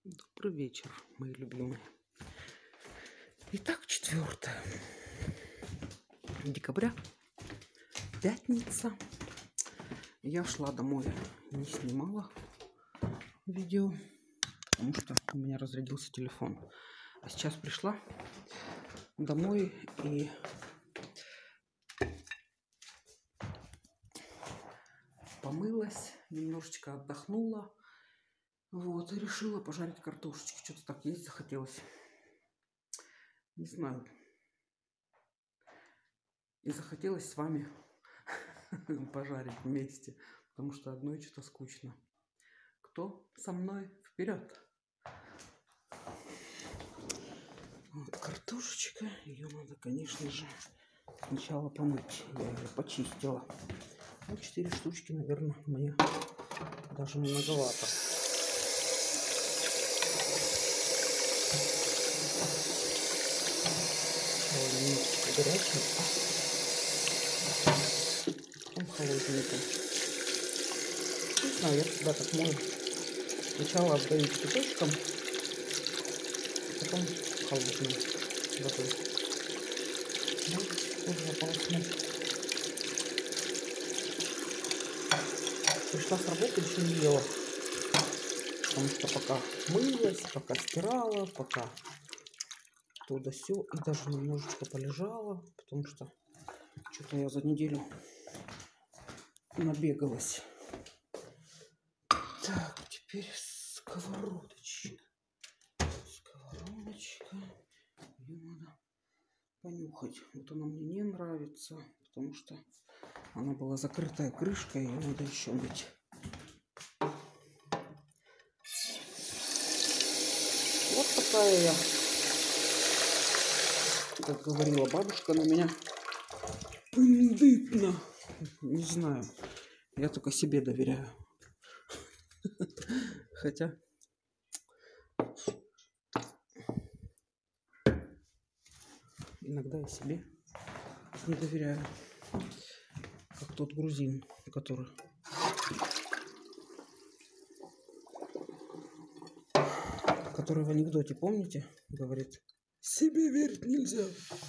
Добрый вечер, мои любимые. Итак, 4 декабря, пятница. Я шла домой, не снимала видео, потому что у меня разрядился телефон. А сейчас пришла домой и помылась, немножечко отдохнула. Вот, и решила пожарить картошечки. Что-то так есть захотелось. Не знаю. И захотелось с вами пожарить вместе, потому что одной что-то скучно. Кто со мной? Вперед! Вот картошечка. Ее надо, конечно же, сначала помыть. Я ее почистила. Ну, 4 штучки, наверное, мне даже многовато. Немножечко горячим, потом холодненьким. Не знаю, я всегда так мою. Сначала обдаю кипяточком, потом холодной водой. Можно полоснуть. Пришла с работы, еще не ела. Потому что пока мылась, пока стирала, пока туда-сё, и даже немножечко полежала, потому что что-то я за неделю набегалась. Так, теперь сковородочка. Сковородочка. Ее надо понюхать. Вот она мне не нравится, потому что она была закрытая крышкой, ее надо еще мыть. Вот такая я, как говорила бабушка на меня, бандитна. Не знаю, я только себе доверяю. Хотя иногда я себе не доверяю. Как тот грузин, который в анекдоте, помните, говорит: себе верить нельзя.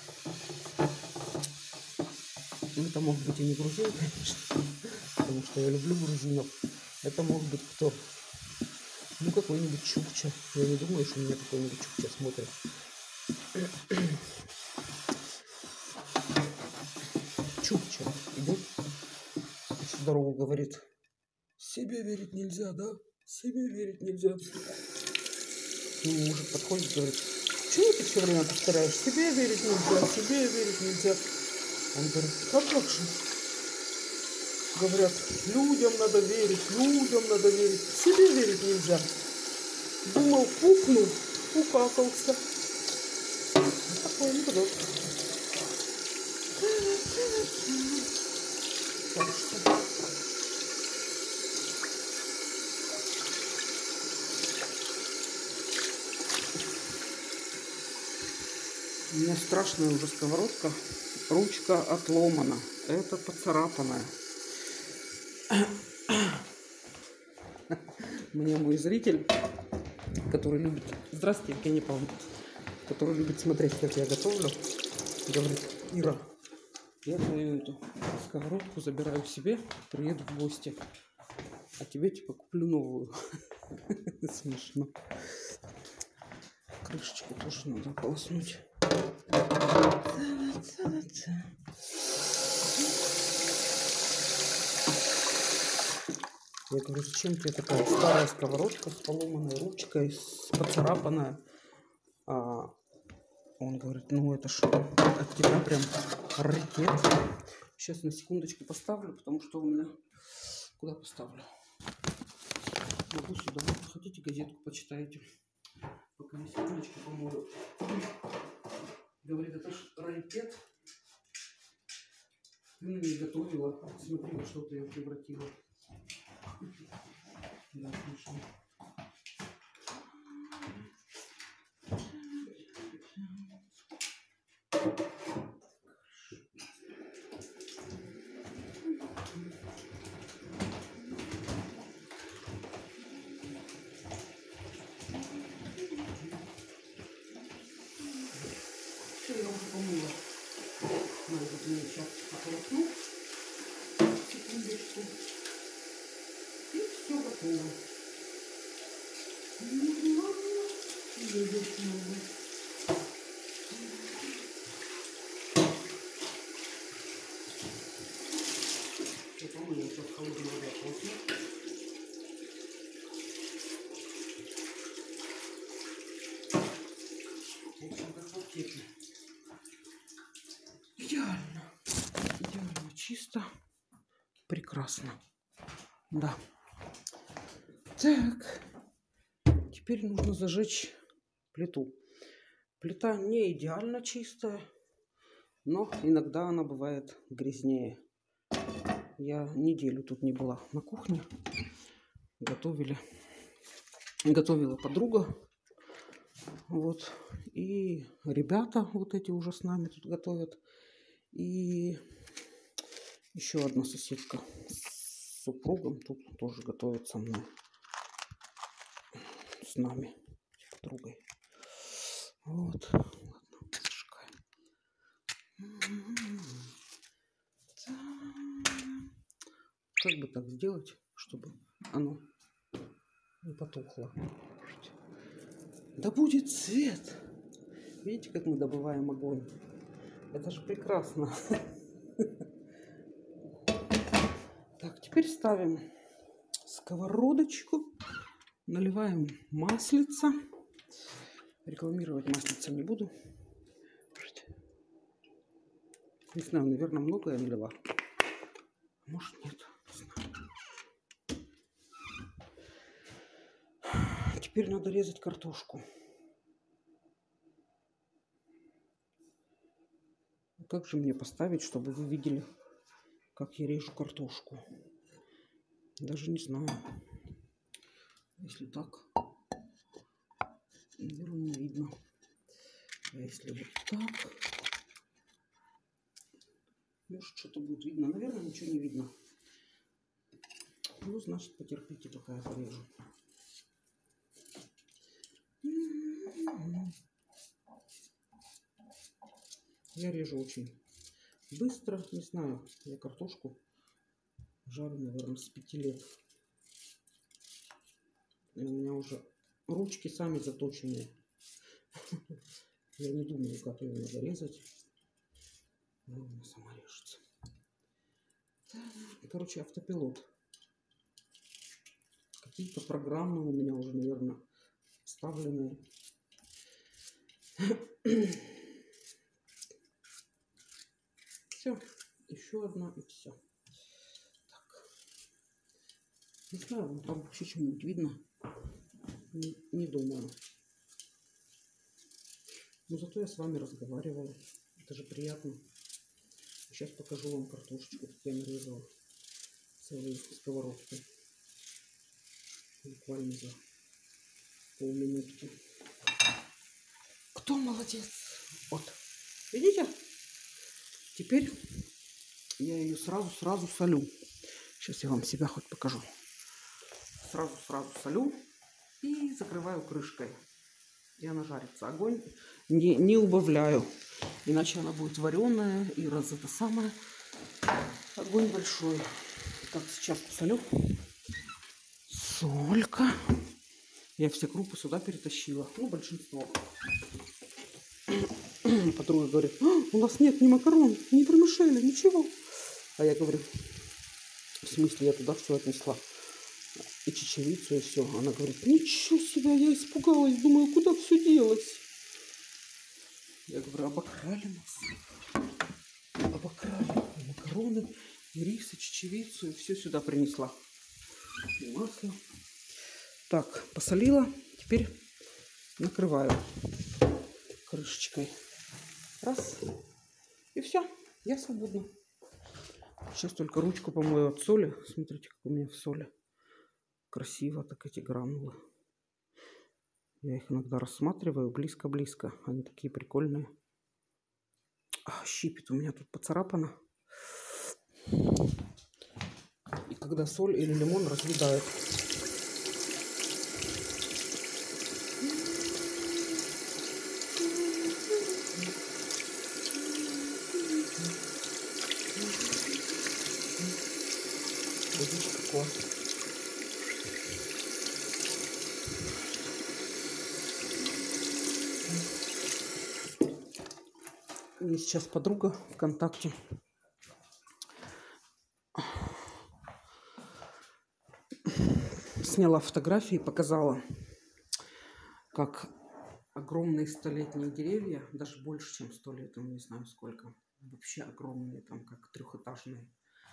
Ну, это мог быть и не грузин, конечно, потому что я люблю грузинов. Это мог быть кто? Ну, какой-нибудь чукча. Я не думаю, что меня какой-нибудь чукча смотрит. Чукча идет, всю дорогу говорит: себе верить нельзя, да? Себе верить нельзя. И мужик подходит и говорит: чего ты все время повторяешь? Себе верить нельзя, себе верить нельзя. Он говорит: как же? Говорят, людям надо верить, людям надо верить. Себе верить нельзя. Думал, пукнул, укакался. Такой анекдот. Так что... У меня страшная уже сковородка. Ручка отломана. Это поцарапанная. Мне мой зритель, который любит... Здравствуйте, Евгения Павловна. Который любит смотреть, как я готовлю, говорит: Ира, я твою эту сковородку забираю себе, приеду в гости, а тебе типа куплю новую. Смешно. Крышечку тоже надо полоснуть. Я говорю: зачем тебе такая старая сковородка с поломанной ручкой, поцарапанная? А он говорит: ну это ж от тебя прям раритет. Сейчас на секундочку поставлю, потому что у меня... Куда поставлю? Могу сюда. Хотите, газетку почитаете? Пока на секундочку помою. Говорит: это ж раритет. Ты на ней готовила. Смотри, во что ты ее превратила. Да, смешно. Потом я сейчас холодную воду ополосну. В общем, как в аптеке. Идеально. Идеально чисто. Прекрасно. Да. Так. Теперь нужно зажечь плиту. Плита не идеально чистая, но иногда она бывает грязнее. Я неделю тут не была на кухне. Готовила подруга. Вот. И ребята вот эти уже с нами тут готовят. И еще одна соседка с супругом тут тоже готовит со мной. С нами, с подругой. Вот. Ладно, зажигаем. Как бы так сделать, чтобы оно не потухло? Да будет свет! Видите, как мы добываем огонь? Это же прекрасно. Так, теперь ставим сковородочку, наливаем маслица. Рекламировать маслица не буду. Не знаю, наверное, много я налила. Может, нет. Не знаю. Теперь надо резать картошку. Как же мне поставить, чтобы вы видели, как я режу картошку? Даже не знаю. Если так, наверное, не видно. А если вот так, может, что-то будет видно. Наверное, ничего не видно. Ну, значит, потерпите, пока я порежу. Я режу очень быстро. Не знаю, я картошку жарю, наверное, с 5 лет. И у меня уже ручки сами заточенные. Я не думаю, как ее надо резать. Она сама режется. Короче, автопилот. Какие-то программы у меня уже, наверное, вставленные. Все, еще одна и все. Так. Не знаю, там вообще что-нибудь видно. Не думаю. Но зато я с вами разговариваю. Это же приятно. Сейчас покажу вам картошечку, как я нарезала. Целую сковородку. Буквально за полминутки. Кто молодец? Вот. Видите? Теперь я ее сразу солю. Сейчас я вам себя хоть покажу. Сразу солю и закрываю крышкой. И она жарится. Огонь не убавляю. Иначе она будет вареная и раз это самое. Огонь большой. Так, сейчас посолю. Солька. Я все крупы сюда перетащила. Ну, большинство. Подруга говорит, у нас нет ни макарон, ни вермишели, ничего. А я говорю, в смысле, я туда все отнесла. И чечевицу, и все. Она говорит, ничего себе, я испугалась, думаю, куда все делось. Я говорю, обокрали нас. Обокрали и макароны, и рис, и чечевицу, и все сюда принесла. И масло. Так, посолила. Теперь накрываю крышечкой. Раз. И все. Я свободна. Сейчас только ручку помою от соли. Смотрите, как у меня в соли. Красиво так эти гранулы. Я их иногда рассматриваю близко-близко. Они такие прикольные. Щипит у меня тут поцарапано. И когда соль или лимон разъедают. Водичка класс. Мне сейчас подруга ВКонтакте сняла фотографии и показала, как огромные столетние деревья, даже больше, чем 100 лет, я не знаю сколько, вообще огромные, там как трехэтажные,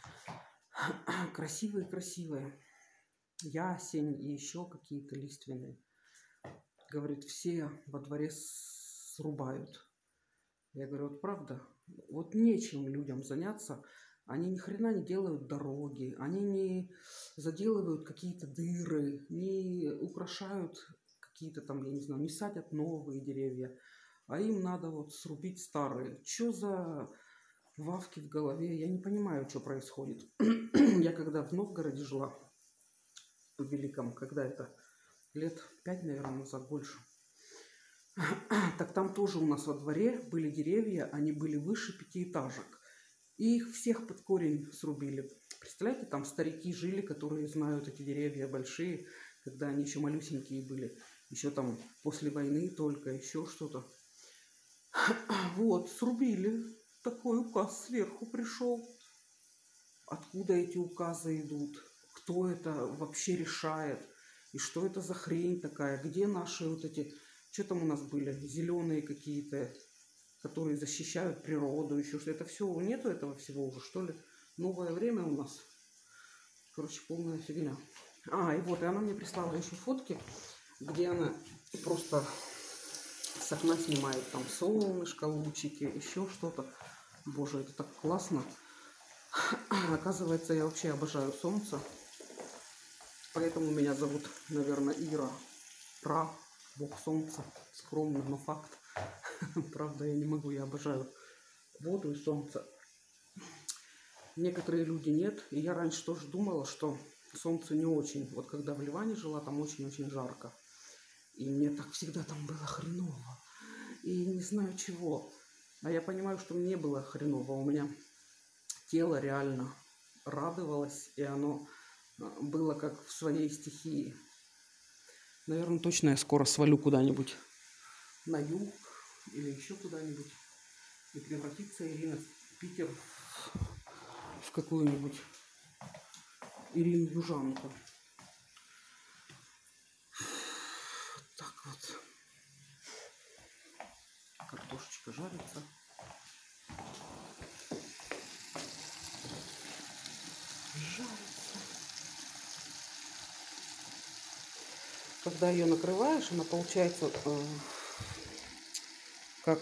красивые-красивые, ясень и еще какие-то лиственные. Говорит, все во дворе срубают. Я говорю, вот правда, вот нечем людям заняться. Они ни хрена не делают дороги, они не заделывают какие-то дыры, не украшают какие-то там, я не знаю, не садят новые деревья, а им надо вот срубить старые. Что за вавки в голове? Я не понимаю, что происходит. Я когда в Новгороде жила, в Великом, когда это, лет 5, наверное, назад, больше, так там тоже у нас во дворе были деревья, они были выше 5 этажек. И их всех под корень срубили. Представляете, там старики жили, которые знают эти деревья большие, когда они еще малюсенькие были. Еще там после войны только, еще что-то. Вот, срубили. Такой указ сверху пришел. Откуда эти указы идут? Кто это вообще решает? И что это за хрень такая? Где наши вот эти... Что там у нас были? Зеленые какие-то, которые защищают природу, еще что. Это все, нету этого всего уже, что ли? Новое время у нас. Короче, полная фигня. И вот, и она мне прислала еще фотки, где она просто с окна снимает там солнышко, лучики, еще что-то. Боже, это так классно. Оказывается, я вообще обожаю солнце. Поэтому меня зовут, наверное, Ира. Бог солнца. Скромно, но факт. Правда, я не могу, я обожаю воду и солнце. Некоторые люди нет. И я раньше тоже думала, что солнце не очень. Вот когда в Ливане жила, там очень-очень жарко. И мне так всегда там было хреново. И не знаю чего. А я понимаю, что мне было хреново. У меня тело реально радовалось. И оно было как в своей стихии. Наверное, точно я скоро свалю куда-нибудь на юг или еще куда-нибудь. И превратится Ирина Питер в какую-нибудь Ирину Южанку. Так вот. Картошечка жарится. Когда ее накрываешь, она получается как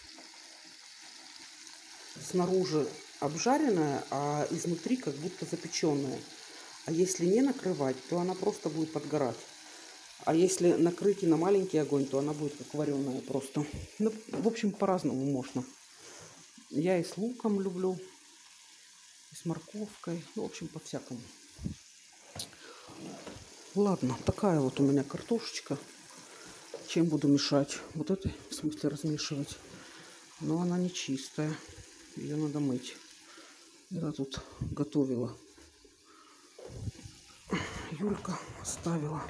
снаружи обжаренная, а изнутри как будто запеченная. А если не накрывать, то она просто будет подгорать. А если накрыть и на маленький огонь, то она будет как вареная просто. Ну, в общем, по-разному можно. Я и с луком люблю, и с морковкой. В общем, по-всякому. Ладно, такая вот у меня картошечка. Чем буду мешать? Вот этой, в смысле, размешивать. Но она не чистая. Ее надо мыть. Я тут готовила. Юлька оставила.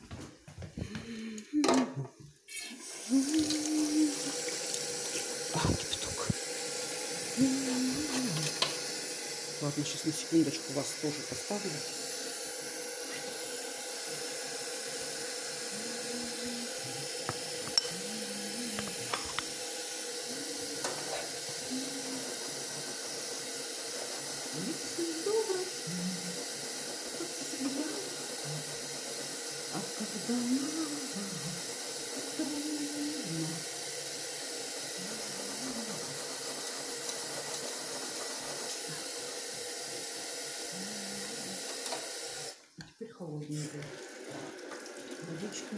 Кипяток. Ладно, сейчас на секундочку вас тоже поставлю. Теперь холодненькая водичка.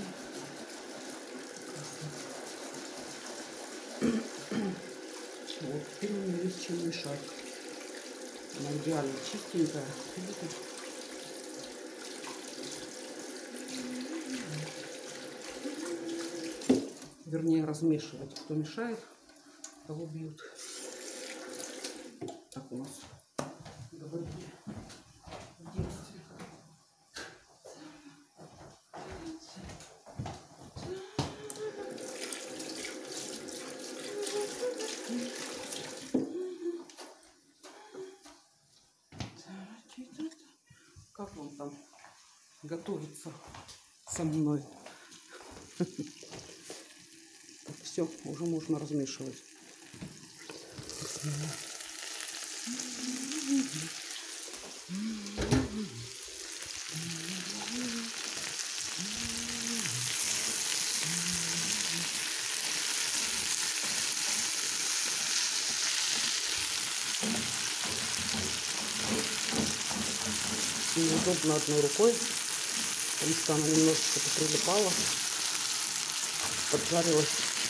Вот, теперь у меня есть чем мешать. Она идеально чистенькая. Видите? Вернее, размешивать. Кто мешает, того бьют. Так у нас говорили в детстве. готовится со мной. Все, уже можно размешивать. Неудобно одной рукой, потому что она немножечко прилипала, поджарилась.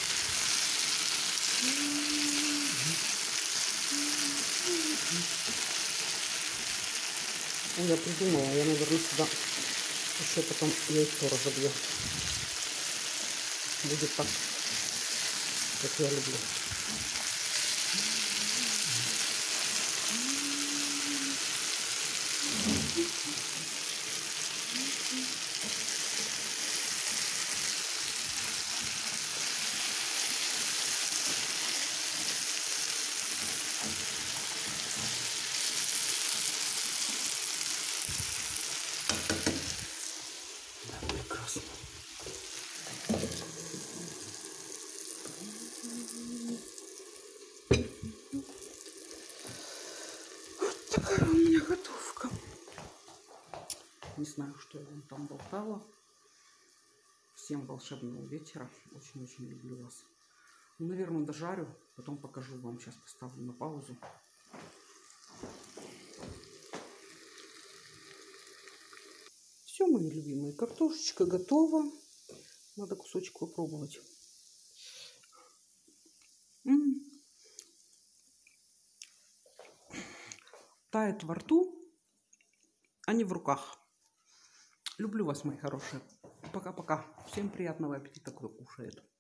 Я придумала, я, наверное, сюда еще потом яйцо разобью. Будет так, как я люблю. Прекрасно. Вот такая у меня готовка. Не знаю, что я вам там болтала. Всем волшебного вечера. Очень-очень люблю вас. Ну, наверное, дожарю. Потом покажу вам. Сейчас поставлю на паузу. Все, мои любимые, картошечка готова. Надо кусочек попробовать. Тает во рту, а не в руках. Люблю вас, мои хорошие. Пока-пока. Всем приятного аппетита, кто кушает.